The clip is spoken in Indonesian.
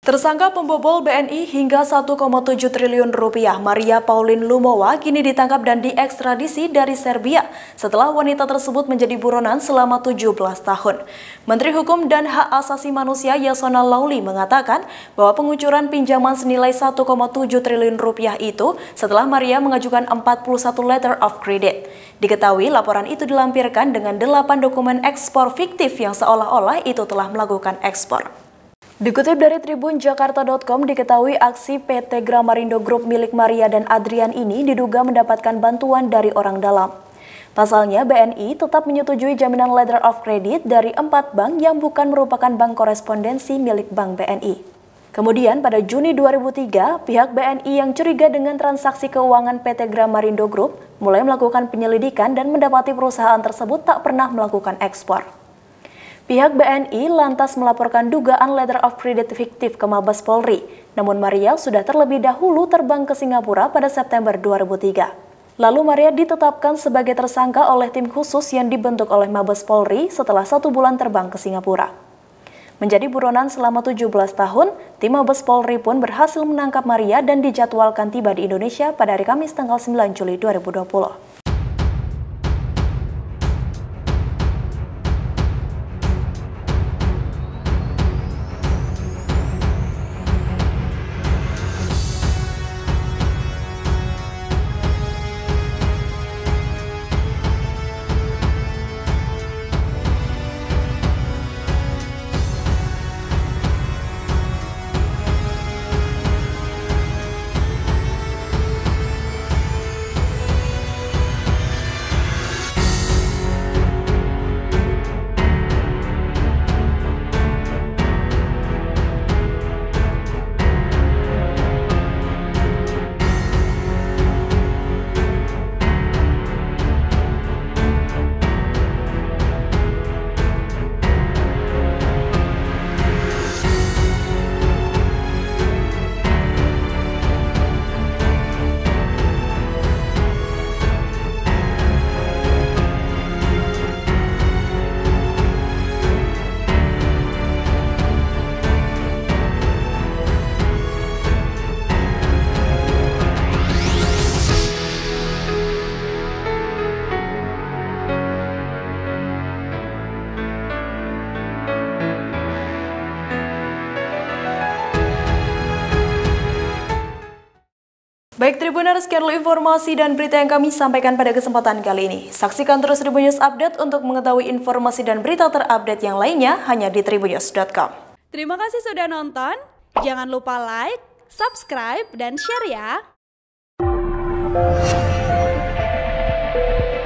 Tersangka pembobol BNI hingga 1,7 triliun rupiah, Maria Pauline Lumowa kini ditangkap dan diekstradisi dari Serbia setelah wanita tersebut menjadi buronan selama 17 tahun. Menteri Hukum dan Hak Asasi Manusia Yasona Lauli mengatakan bahwa pengucuran pinjaman senilai 1,7 triliun rupiah itu setelah Maria mengajukan 41 letter of credit. Diketahui laporan itu dilampirkan dengan 8 dokumen ekspor fiktif yang seolah-olah itu telah melakukan ekspor. Dikutip dari tribunjakarta.com, diketahui aksi PT Gramarindo Group milik Maria dan Adrian ini diduga mendapatkan bantuan dari orang dalam. Pasalnya, BNI tetap menyetujui jaminan letter of credit dari 4 bank yang bukan merupakan bank korespondensi milik Bank BNI. Kemudian pada Juni 2003, pihak BNI yang curiga dengan transaksi keuangan PT Gramarindo Group mulai melakukan penyelidikan dan mendapati perusahaan tersebut tak pernah melakukan ekspor. Pihak BNI lantas melaporkan dugaan letter of credit fiktif ke Mabes Polri, namun Maria sudah terlebih dahulu terbang ke Singapura pada September 2003. Lalu Maria ditetapkan sebagai tersangka oleh tim khusus yang dibentuk oleh Mabes Polri setelah 1 bulan terbang ke Singapura. Menjadi buronan selama 17 tahun, tim Mabes Polri pun berhasil menangkap Maria dan dijadwalkan tiba di Indonesia pada hari Kamis tanggal 9 Juli 2020. Baik Tribuners, sekian dulu informasi dan berita yang kami sampaikan pada kesempatan kali ini. Saksikan terus Tribun News Update untuk mengetahui informasi dan berita terupdate yang lainnya hanya di tribunnews.com. Terima kasih sudah nonton. Jangan lupa like, subscribe, dan share ya.